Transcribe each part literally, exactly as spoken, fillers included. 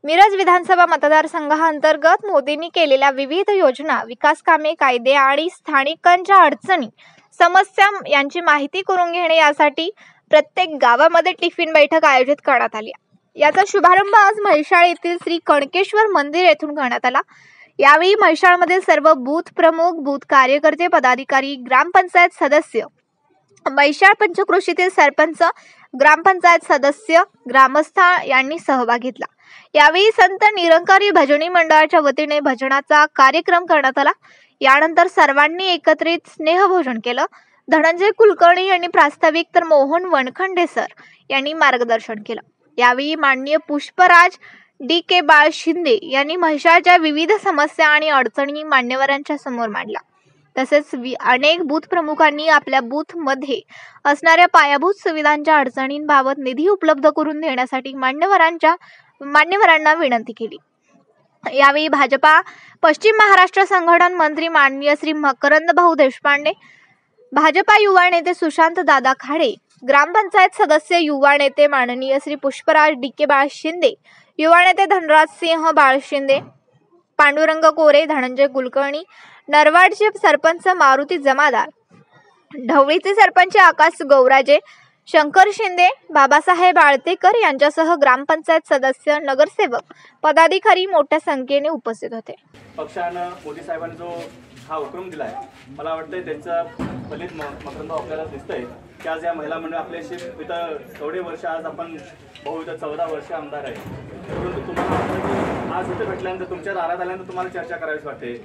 मिरज विधानसभा मतदारसंघांतर्गत मोदींनी केलेल्या विविध योजना, विकास कामे, कायदे आणि स्थानिकांच्या अडचणी, समस्या यांची माहिती करून घेणे यासाठी प्रत्येक गावामध्ये टिफिन बैठक आयोजित करण्यात आली। याचा शुभारंभ आज म्हैसाळ येथील श्री कणकेश्वर मंदिर येथून करण्यात आला। यावेळी म्हैसाळमधील सर्व बूथ प्रमुख, बूथ कार्यकर्ते, पदाधिकारी, ग्रामपंचायत सदस्य, म्हैसाळ पंचक्रोशीतील सरपंच, ग्रामपंचायत सदस्य, ग्रामस्थ यांनी सहभाग घेतला। यावेळी संत निरंकारी भजनी मंडळाच्या वतीने भजनाचा कार्यक्रम करण्यात आला। यानंतर सर्वांनी एकत्रित स्नेहभोजन केलं। धनंजय कुलकर्णी यांनी प्रास्ताविक तर मोहन वनखंडे सर यांनी मार्गदर्शन केलं। यावेळी माननीय पुष्पराज डी के बाळ शिंदे यांनी म्हैसाळच्या विविध समस्या आणि अडचणी मान्यवरांच्या समोर मांडल्या। तसेच अनेक बूथ प्रमुखांनी आपल्या बूथ मध्ये असणाऱ्या पायाभूत सुविधांच्या अडचणींबाबत निधी उपलब्ध करून देण्यासाठी मान्यवरांच्या मान्यवरांना विनंती केली। यावेळी भाजपा पश्चिम महाराष्ट्र संघटन मंत्री माननीय श्री मकरंद भाऊ देशपांडे, भाजपा युवा नेते सुशांत दादा खाडे, ग्रामपंचायत सदस्य युवा नेते माननीय श्री पुष्पराज डी के बाळ शिंदे, युवा नेते धनराज सिंह बाळ शिंदे, पांडुरंग कोरे, धनंजय कुलकर्णी, नरवाडचे सरपंच मारुती जमादार, ढवळीचे सरपंच आकाश गौराजे, शंकर शिंदे, बाबासाहेब आळतेकर यांच्यासह ग्रामपंचायत सदस्य, नगरसेवक, पदाधिकारी मोठ्या संख्येने उपस्थित होते। पक्षानं मोदी साहेबांनी जो हा उपक्रम दिलाय, मला वाटतंय त्यांचा फलित मकरंद आपल्याला दिसतंय की आज या महिला मंडळ आपल्याशी इथं एवढे वर्ष, आज आपण भाऊ इथं चौदा वर्ष आमदार आहे, परंतु तुम्हाला आज इथं भेटल्यानंतर तुमच्या दारात आल्यानंतर तुम्हाला चर्चा करावीच वाटते।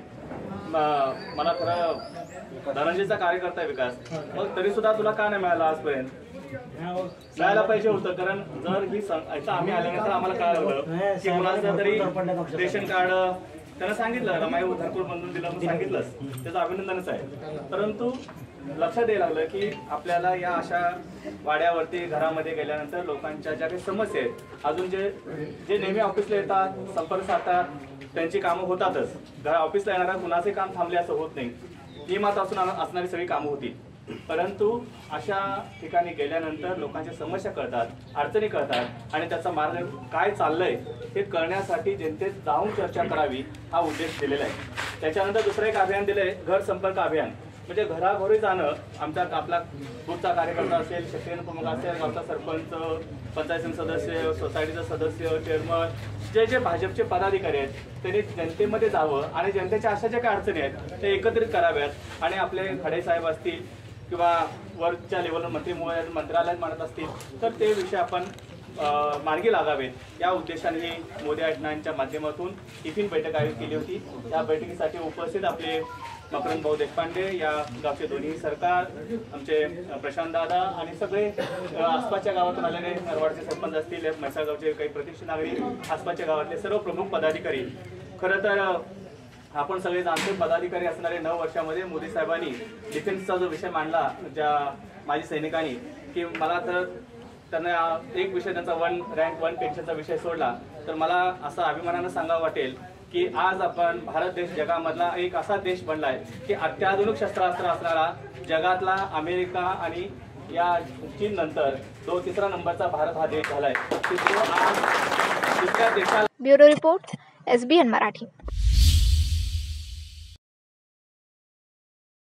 मला खरं धनंजयचा कार्यकर्ता आहे विकास, मग तरी सुद्धा तुला का नाही मिळाला आजपर्यंत? मिळायला पाहिजे होतं, कारण जर ही आम्ही आल्यानंतर आम्हाला कळलं की कुणाचं तरी रेशन कार्ड त्यांना सांगितलं, रमाई घरकुल बांधून दिलं सांगितलंच, त्याचं अभिनंदनच आहे। परंतु लक्षात यायला लागलं की आपल्याला या अशा वाड्यावरती घरामध्ये गेल्यानंतर लोकांच्या ज्या काही समस्या आहेत, अजून जे जे नेहमी ऑफिसला येतात, संपर्क साधतात, त्यांची कामं होतातच। घर ऑफिसला येणाऱ्या कुणाचे काम थांबले असं होत नाही, नियमात असून असणारी सगळी कामं होती। परंतु अशा ठिकाणी गेल्यानंतर लोकांच्या समस्या कळतात, अडचणी कळतात आणि त्याचा मार्ग काय चाललंय हे कळण्यासाठी जनतेत जाऊन चर्चा करावी हा उद्देश दिलेला आहे। त्याच्यानंतर दुसरं एक अभियान दिलंय, घर संपर्क अभियान, म्हणजे घराघरी जाणं। आमचा आपला बूथचा कार्यकर्ता असेल, शेतकरी प्रमुख असेल, गावचा सरपंच, पंचायत सदस्य, सोसायटीचा सदस्य, चेअरमन, जे जे भाजपचे पदाधिकारी आहेत त्यांनी जनतेमध्ये जावं आणि जनतेच्या अशा ज्या काही अडचणी आहेत ते एकत्रित कराव्यात आणि आपले खडे साहेब असतील किंवा वरच्या लेवलवर मंत्री मंत्रालयात मांडत असतील तर ते विषय आपण मार्गी लागावेत या उद्देशाने मोदी अडनांच्या माध्यमातून टिफिन बैठक आयोजित केली होती। या बैठकीसाठी उपस्थित आपले मकरंद भाऊ देशपांडे, या गावचे दोन्ही सरकार, आमचे प्रशांत दादा आणि सगळे आसपासच्या गावातून आलेले नरवाडचे सरपंच असतील, म्हैसाळ गावचे काही प्रतिष्ठित नागरिक, आसपासच्या गावातले सर्व प्रमुख पदाधिकारी। खरं तर आपण सगळे जाणते पदाधिकारी असणारे नऊ वर्षामध्ये मोदी साहेबांनी डिफेन्सचा जो विषय मांडला ज्या माजी सैनिकांनी, की मला तर त्यांना एक विषय त्यांचा वन रँक वन पेन्शनचा विषय सोडला तर मला असं अभिमानानं सांगावं वाटेल की आज आपण भारत देश जगामधला एक असा देश बनलाय की अत्याधुनिक शस्त्रास्त्र असणारा जगातला अमेरिका आणि या चीन नंतर दो तिसरा नंबरचा भारत हा देश झालाय। तिसऱ्या देशाला bureau report S B N Marathi.